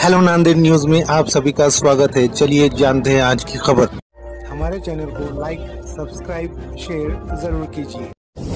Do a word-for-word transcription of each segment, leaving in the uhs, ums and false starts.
Hello Nanded news में आप सभी का स्वागत है। चलिए जानते हैं आज की खबर। हमारे चैनल को लाइक, सब्सक्राइब, शेयर जरूर कीजिए।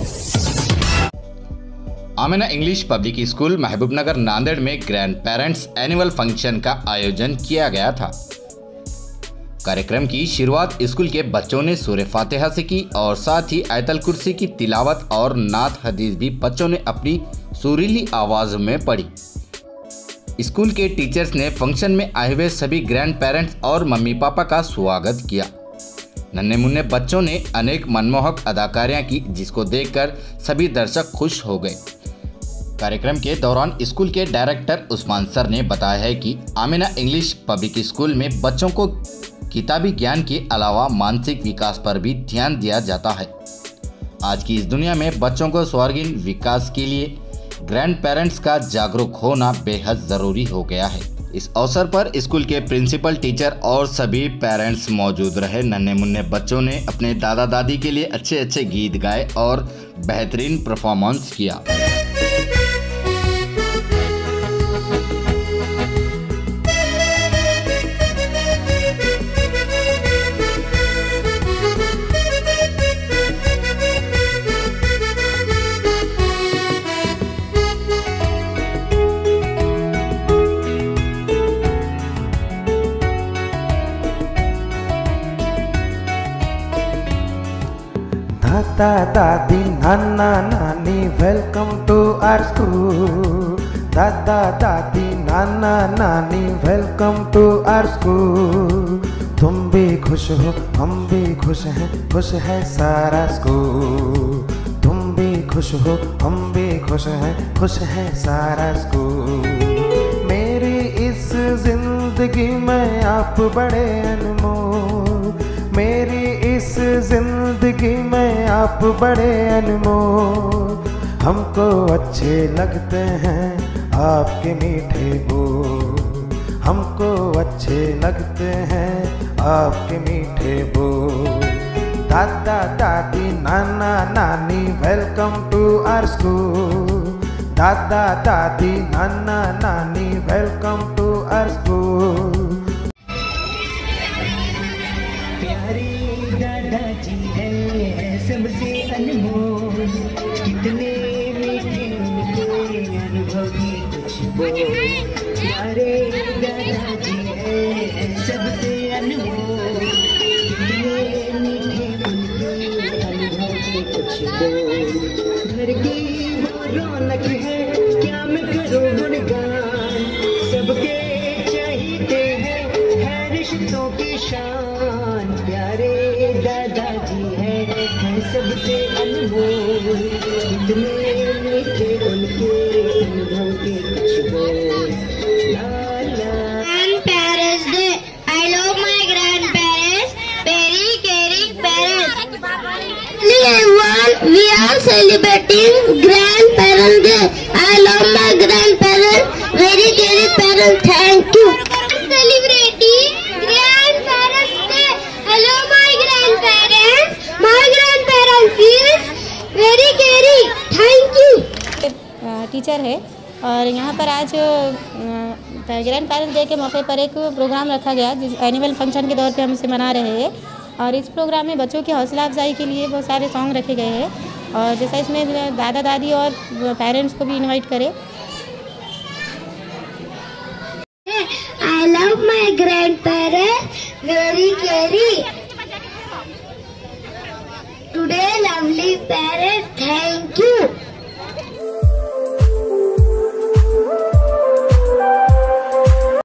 Amina English public school Mahbubnagar Nanded में ग्रैंड पेरेंट्स एनुअल फंक्शन का आयोजन किया गया था। कार्यक्रम की शुरुआत स्कूल के बच्चों ने सूरह फातिहा से की और साथ ही आयतल कुर्सी की तिलावत और नात हदीस भी बच्चों ने अपनी सुरीली आवाज में पढ़ी। स्कूल के टीचर्स ने फंक्शन में आए हुए सभी ग्रैंड पेरेंट्स और मम्मी पापा का स्वागत किया। नन्हे मुन्ने बच्चों ने अनेक मनमोहक अदाकारियां की, जिसको देखकर सभी दर्शक खुश हो गए। कार्यक्रम के दौरान स्कूल के डायरेक्टर उस्मान सर ने बताया है कि आमिना इंग्लिश पब्लिक स्कूल में बच्चों को किताबी ज्ञान के अलावा मानसिक विकास पर भी ध्यान दिया जाता है। आज की इस दुनिया में बच्चों को सर्वांगीण विकास के लिए ग्रैंड पेरेंट्स का जागरूक होना बेहद ज़रूरी हो गया है। इस अवसर पर स्कूल के प्रिंसिपल, टीचर और सभी पेरेंट्स मौजूद रहे। नन्हे मुन्ने बच्चों ने अपने दादा दादी के लिए अच्छे अच्छे गीत गाए और बेहतरीन परफॉर्मेंस किया। दादा दादी नाना नानी वेलकम टू आवर स्कूल। दादा दादी नाना नानी वेलकम टू आवर स्कूल। तुम भी खुश हो, हम भी खुश हैं, खुश है सारा स्कूल। तुम भी खुश हो, हम भी खुश हैं, खुश है सारा स्कूल। मेरी इस जिंदगी में आप बड़े अनमोल, मेरी इस जिंदगी में आप बड़े अनमोल। हमको अच्छे लगते हैं आपके मीठे बोल, हमको अच्छे लगते हैं आपके मीठे बोल। दादा दादी नाना नानी वेलकम टू आवर स्कूल। दादा दादी नाना नानी वेलकम टू आवर स्कूल। दादाजी है सबसे अनमोल, कितने मीठे मीठे अनुभव की कुछ बोल। प्यारे दादाजी है सबसे अनमोल, कितने मीठे मीठे अनुभव की कुछ बोल। घर की वो रौनक है, क्या मैं करूँ गुणगान, सबके चाहते हैं है रिश्तों की शान। प्यारे दादाजी है, है सबसे अनमोल, कितने मीठे उनके अनुभव के कुछ बोल। Grandparents Day. I love my grandparents, very caring parents. Everyone, we are celebrating Grandparents Day. I love my grandparents, very caring parents. Thank you. Celebrating Grandparents Day. Hello my grandparents, my grandparents is very caring. Thank you. Teacher है और यहाँ पर आज grand parents day के मौके पर एक programme रखा गया, जिस एनुअल फंक्शन के दौर पे हम इसे मना रहे हैं। और इस प्रोग्राम में बच्चों की हौसला अफजाई के लिए बहुत सारे सॉन्ग रखे गए हैं और जैसा इसमें दादा दादी और पेरेंट्स को भी इनवाइट करें। I love my grandparents, very caring. Today lovely parents, thank you.